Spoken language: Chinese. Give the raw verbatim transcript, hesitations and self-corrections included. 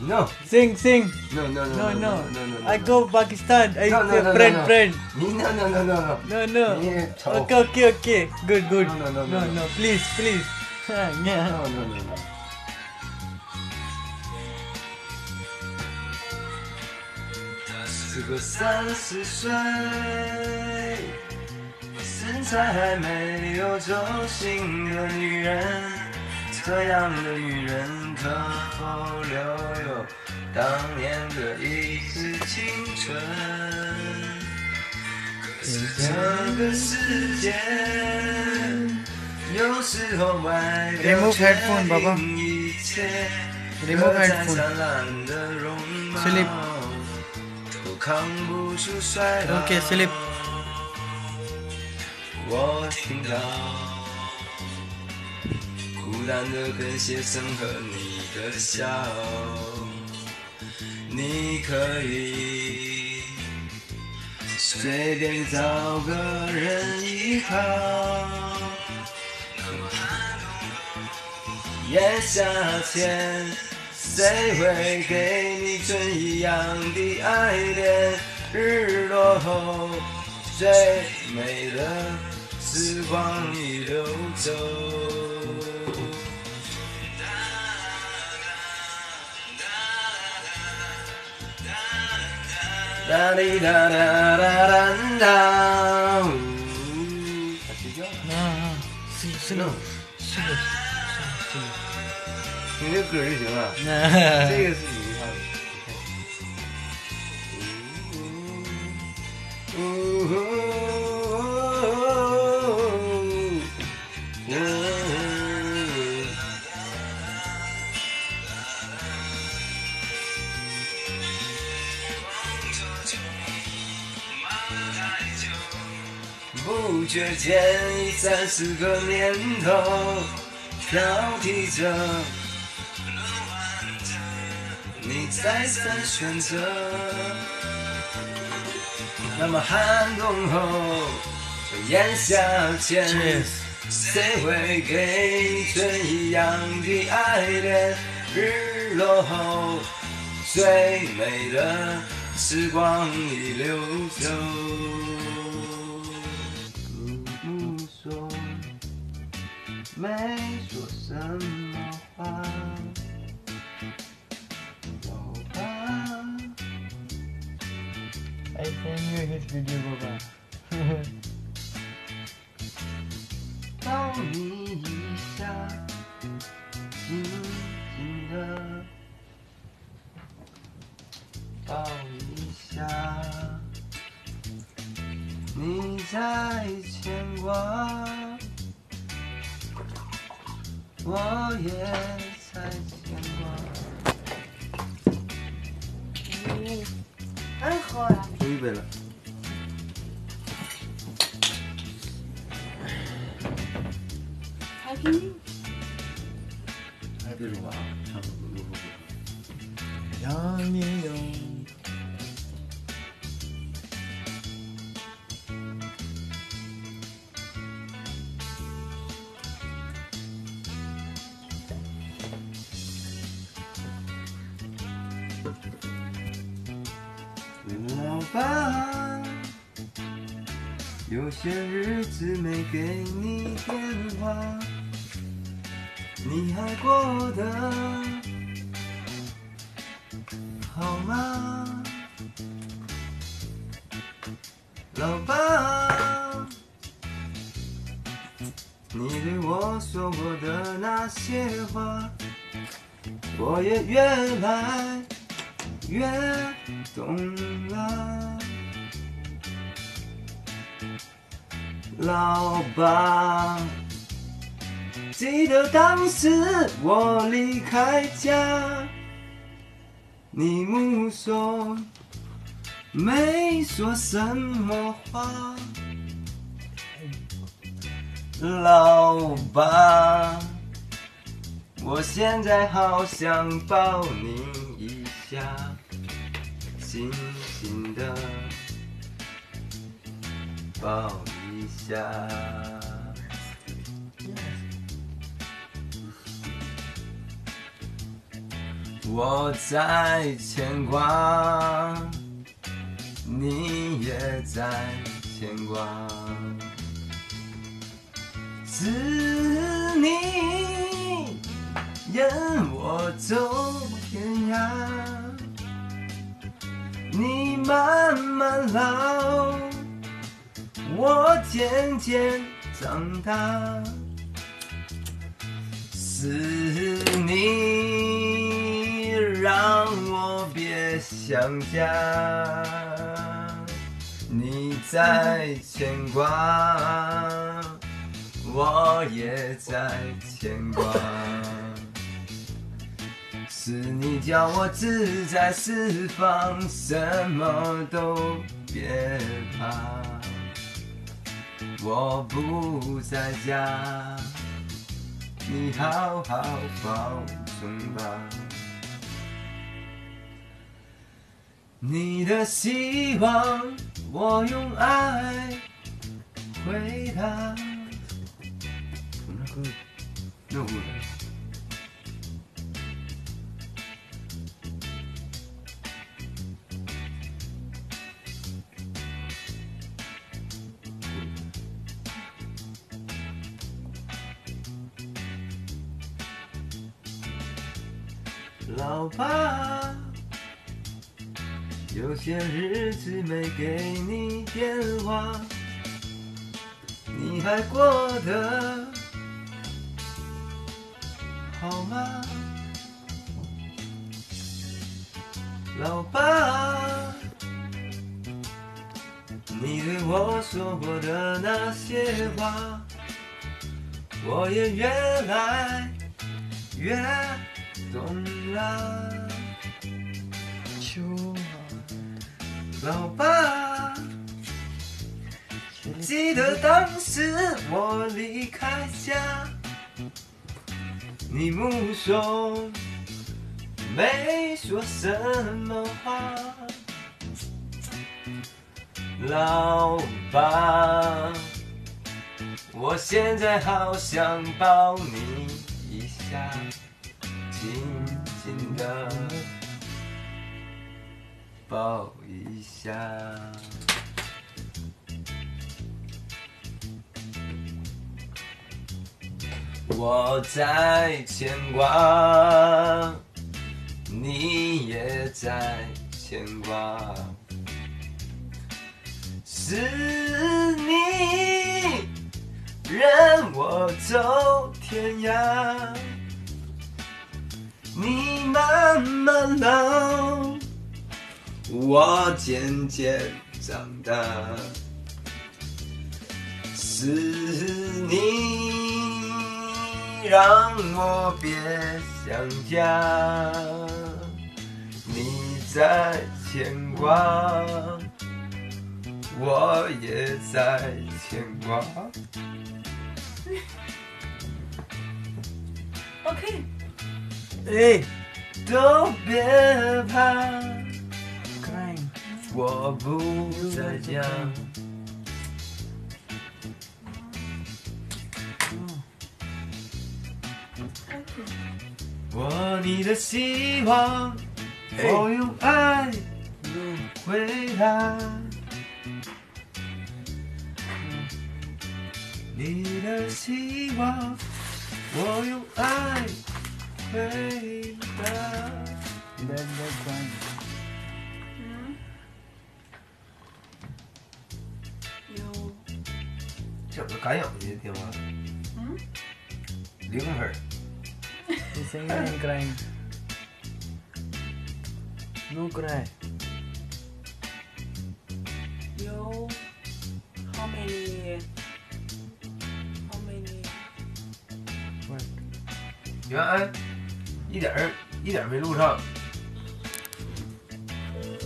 No. Sing, sing. No, no, no, No, no. no, no, no. I go Pakistan. I No, no, no, friend, no, no. friend. No, no, no, no, no. No, no. Yeah, talk. Okay, okay, okay. Good, good. No, no, no, no, no. no. Please, please. yeah. No, no, no, no. 是个三十岁，身材还没有走形的女人，这样的女人可否留有当年的一丝青春？可是这个世界有时候外表 Remove headphone, Baba. 一切 Remove headphone. Sleep. Okay, sleep. 我听到孤单的跟鞋声和你的笑，你可以随便找个人依靠。炎夏天，谁会给你春一样的爱恋？日落后，最美的时光已流走。哒哩哒哒哒哒哒。睡觉？ 啊，是是的，是的，是的。 听这歌就行了。这个是你唱的。不觉间已三十个年头，挑剔着，你再三选择。那么寒冬后，炎夏前，谁会给你春一样的爱恋？日落后，最美的时光已流走。你不说，没说什么话，走吧。 I send you his video, Baba. 抱你一下，紧紧的抱一下，你在牵挂，我也在牵挂。 嗯，很好啊。 我预备了。 还给你。 还别说话啊，唱首歌录首歌。 让你有。 老爸，有些日子没给你电话，你还过得好吗？老爸，你对我说过的那些话，我也越来越懂了。老爸，记得当时我离开家，你目送，没说什么话。老爸，我现在好想抱你一下，紧紧的抱一下。 我在牵挂，你也在牵挂，是你任我走天涯，你慢慢老，我渐渐长大，是你让我别想家，你在牵挂，我也在牵挂，是你叫我自在释放，什么都别怕，我不在家，你好好保重吧。你的希望，我用爱回答。 No good. No good. 老爸，有些日子没给你电话，你还过得好吗？老爸，你对我说过的那些话，我也越来越懂了。老爸，记得当时我离开家，你目送没说什么话。老爸，我现在好想抱你一下，紧紧的抱一下。我在牵挂，你也在牵挂，是你任我走天涯，你慢慢老，我渐渐长大，是你让我别想家，你在牵挂，我也在牵挂。 OK。 哎， 都别怕， crying. 我不在家。我你的希望，我用爱回答。你的希望，我用爱回答。 Dad, dad crying. 嗯。有。 这个干痒的电话。 嗯。 零分。 He's saying I'm crying. No cry. 有。How many? How many? What? 原来一点儿一点儿没录上。